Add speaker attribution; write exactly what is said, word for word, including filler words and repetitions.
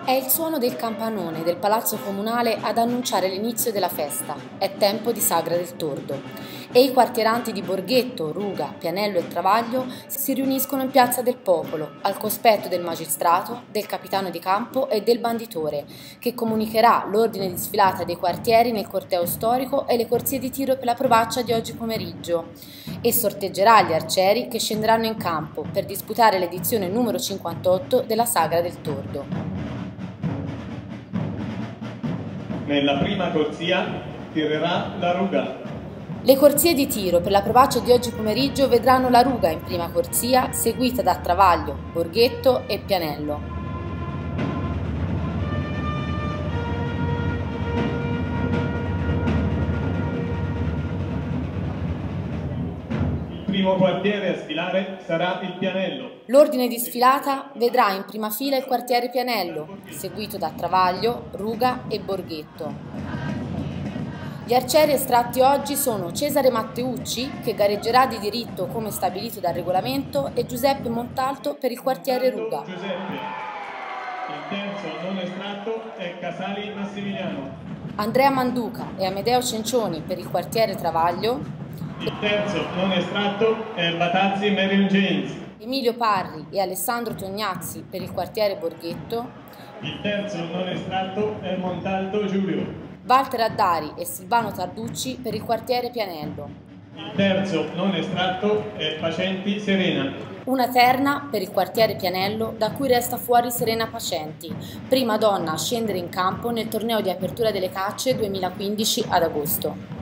Speaker 1: È il suono del campanone del Palazzo Comunale ad annunciare l'inizio della festa. È tempo di Sagra del Tordo. E i quartieranti di Borghetto, Ruga, Pianello e Travaglio si riuniscono in Piazza del Popolo, al cospetto del magistrato, del capitano di campo e del banditore, che comunicherà l'ordine di sfilata dei quartieri nel corteo storico e le corsie di tiro per la provaccia di oggi pomeriggio, e sorteggerà gli arcieri che scenderanno in campo per disputare l'edizione numero cinquantotto della Sagra del Tordo.
Speaker 2: Nella prima corsia tirerà la Ruga.
Speaker 1: Le corsie di tiro per la provaccia di oggi pomeriggio vedranno la Ruga in prima corsia, seguita da Travaglio, Borghetto e Pianello.
Speaker 2: Il primo quartiere a sfilare sarà il Pianello.
Speaker 1: L'ordine di sfilata vedrà in prima fila il quartiere Pianello, seguito da Travaglio, Ruga e Borghetto. Gli arcieri estratti oggi sono Cesare Matteucci, che gareggerà di diritto come stabilito dal regolamento, e Giuseppe Montalto per il quartiere Ruga.
Speaker 2: Giuseppe. Il terzo non estratto è Casali Massimiliano.
Speaker 1: Andrea Manduca e Amedeo Cencioni per il quartiere Travaglio.
Speaker 2: Il terzo non estratto è Batazzi Marion James.
Speaker 1: Emilio Parri e Alessandro Tognazzi per il quartiere Borghetto.
Speaker 2: Il terzo non estratto è Montalto Giulio.
Speaker 1: Walter Addari e Silvano Tarducci per il quartiere Pianello.
Speaker 2: Il terzo non estratto è Pacenti Serena.
Speaker 1: Una terna per il quartiere Pianello, da cui resta fuori Serena Pacenti, prima donna a scendere in campo nel torneo di apertura delle cacce duemilaquindici ad agosto.